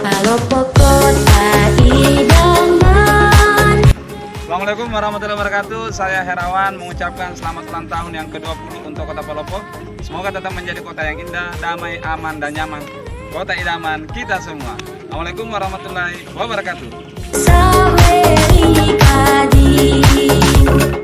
Palopo kota idaman. Assalamualaikum warahmatullahi wabarakatuh. Saya Herawan mengucapkan selamat ulang tahun yang ke-20 untuk Kota Palopo. Semoga tetap menjadi kota yang indah, damai, aman, dan nyaman. Kota idaman kita semua. Assalamualaikum warahmatullahi wabarakatuh. Sampai